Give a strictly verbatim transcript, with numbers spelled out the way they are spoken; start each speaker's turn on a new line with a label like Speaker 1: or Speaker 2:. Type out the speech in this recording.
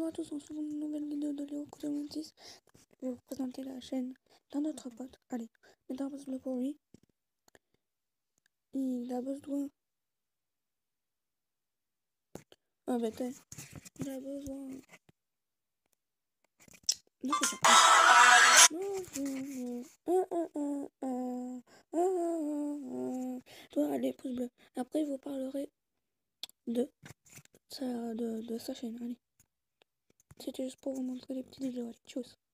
Speaker 1: à tous, on se retrouve dans une nouvelle vidéo de Léo Cotomontis. Je vais vous présenter la chaîne d'un autre pote. Allez, mettez un pouce bleu pour lui. Il a besoin... Ah bah t'es... Il a besoin... de soutien. Toi, allez, pouce bleu. Après, je vous parlerai de sa, de, de sa chaîne. Allez. C'était juste pour vous montrer les petits vidéos. Allez, tchuss.